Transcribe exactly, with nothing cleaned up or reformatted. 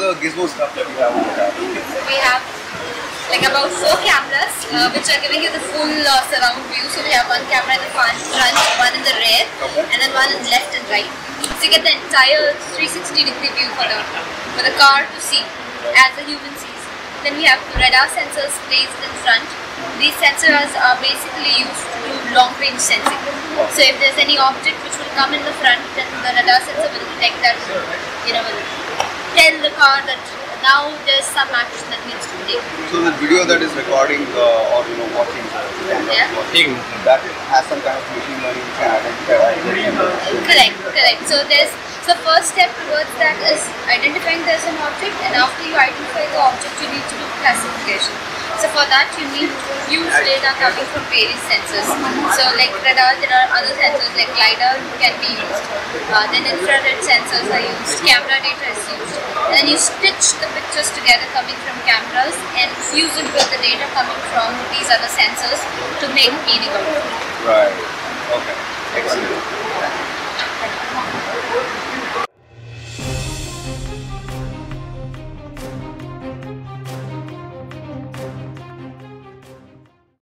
the gizmo stuff that we have over there? So we have like about four cameras uh, which are giving you the full uh, surround view. So we have one camera in the front, front one in the rear, Okay. and then one in the left and right. So you get the entire three sixty degree view for the for the car to see as the human sees. Then we have radar sensors placed in front. These sensors are basically used to do long range sensing. So if there's any object which will come in the front, then the radar sensor will detect that, you know, will tell the car that now there's some action that needs to be taken. So the video that is recording uh, or you know watching the camera, Yeah. watching, that has some kind of machine learning which can identify. Correct, correct. So there's so the first step towards that is identifying there's an object, and after you identify the object, you need to do classification. So for that, you need to use data coming from various sensors. So like radar, there are other sensors like LiDAR can be used. Uh, then infrared sensors are used. Camera data is used. And then you stitch the pictures together coming from cameras and fuse it with the data coming from these other sensors to make meaning of it. Right. Okay. Excellent.